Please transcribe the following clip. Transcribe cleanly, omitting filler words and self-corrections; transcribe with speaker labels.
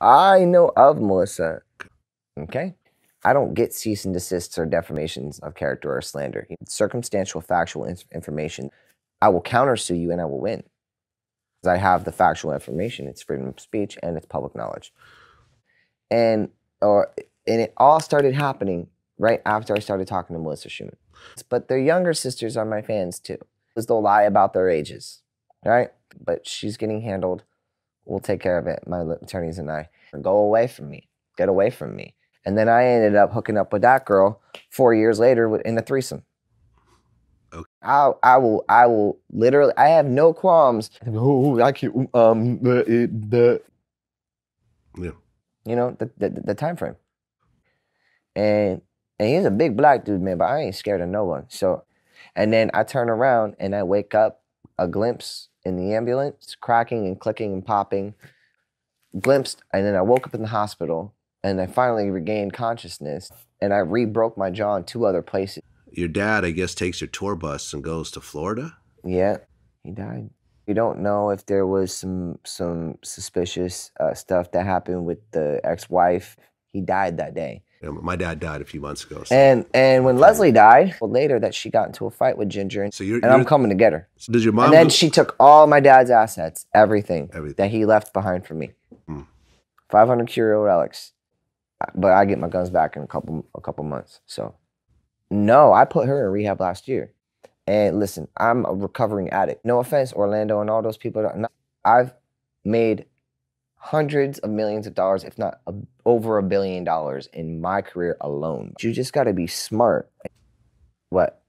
Speaker 1: I know of Melissa. Okay? I don't get cease and desists or defamations of character or slander. It's circumstantial, factual information. I will countersue you and I will win. Because I have the factual information. It's freedom of speech and it's public knowledge. And it all started happening right after I started talking to Melissa Schumann. But their younger sisters are my fans too. Because they'll lie about their ages, right? But she's getting handled. We'll take care of it, my attorneys and I. Go away from me. Get away from me. And then I ended up hooking up with that girl 4 years later in a threesome.
Speaker 2: Okay.
Speaker 1: I will literally, I have no qualms. Oh, I can't,
Speaker 2: Yeah.
Speaker 1: You know, the time frame. And he's a big black dude, man, but I ain't scared of no one. So, and then I turn around and I wake up, a glimpse in the ambulance, cracking and clicking and popping, glimpsed, and then I woke up in the hospital and I finally regained consciousness and I re-broke my jaw in 2 other places.
Speaker 2: Your dad, I guess, takes your tour bus and goes to Florida?
Speaker 1: Yeah, he died. We don't know if there was some suspicious stuff that happened with the ex-wife. He died that day.
Speaker 2: Yeah, my dad died a few months ago. So.
Speaker 1: And when Leslie died, well, later that she got into a fight with Ginger, and, I'm coming to get her.
Speaker 2: So does your mom?
Speaker 1: And then she took all my dad's assets, everything that he left behind for me. 500 curio relics, but I get my guns back in a couple months. So, no, I put her in rehab last year. And listen, I'm a recovering addict. No offense, Orlando and all those people. I've made hundreds of millions of dollars, if not over $1 billion in my career alone. You just got to be smart. What?